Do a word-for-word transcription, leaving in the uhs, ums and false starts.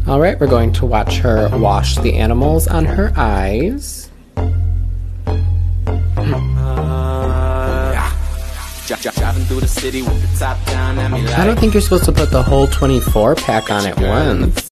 Alright, we're going to watch her wash the animals on her eyes. Uh, driving through the city with the top down, I don't think you're supposed to put the whole twenty-four pack on at once.